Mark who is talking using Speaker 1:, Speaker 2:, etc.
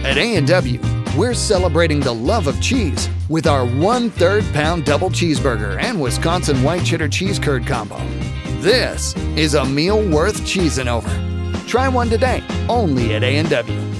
Speaker 1: At A&W, we're celebrating the love of cheese with our 1/3 pound double cheeseburger and Wisconsin white cheddar cheese curd combo. This is a meal worth cheesing over. Try one today, only at A&W.